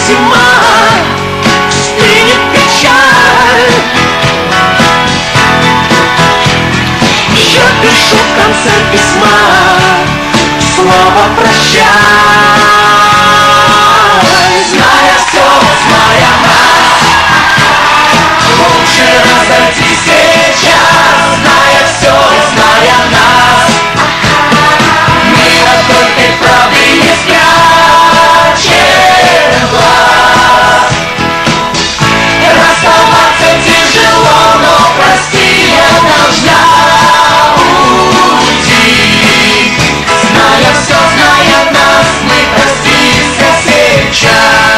зима стынет печаль. Я пишу в конце письма слово прощай. Зная все, зная нас, лучше разойтись сейчас. Зная все, зная нас, мир от только правды не спрячет глаз. Расставаться тяжело, но прости, я должна уйти. Зная все, зная нас, мы простимся сейчас.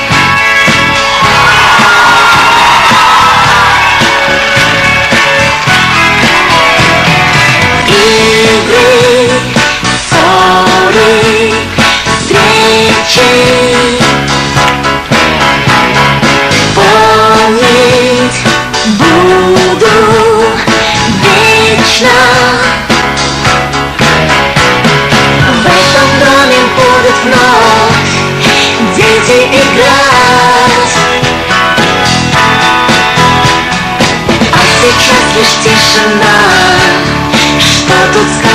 Игры, ссоры, встречи, помнить буду вечно. В этом доме будут вновь дети играть, а сейчас лишь тишина. Что тут сказать?